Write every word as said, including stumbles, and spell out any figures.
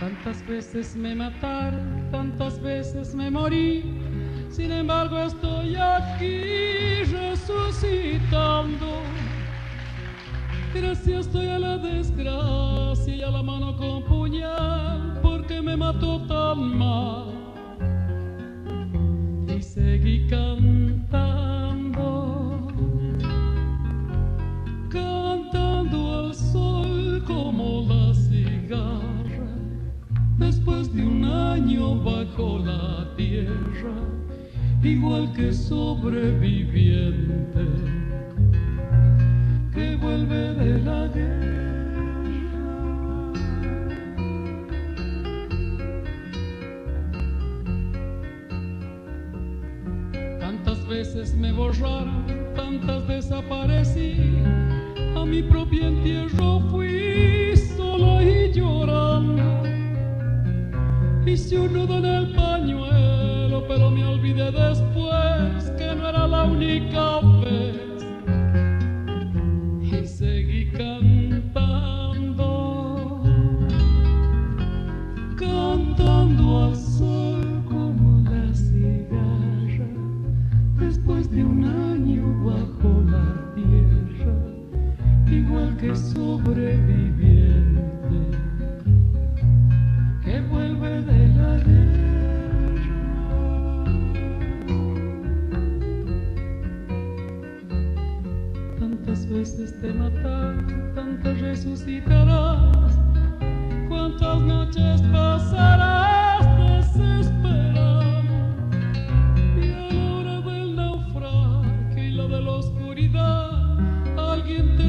Tantas veces me mataron, tantas veces me morí, sin embargo estoy aquí resucitando. Gracias estoy a la desgracia y a la mano con puñal, porque me mató tan mal. Y seguí cantando, cantando al sol como la cigarra. Después de un año bajo la tierra, igual que sobreviviente que vuelve de la guerra. Tantas veces me borraron, tantas desaparecí, a mi propio entierro fui sola y llorando. Hice un nudo en el pañuelo, pero me olvidé después que no era la única vez. Y seguí cantando, cantando al sol como la cigarra. Después de un año bajo la tierra, igual que sobreviviente que vuelve de la guerra. Tantas veces te mataron, tantas resucitarás, cuántas noches pasarás desesperando, y a la hora del naufragio y la de la oscuridad alguien te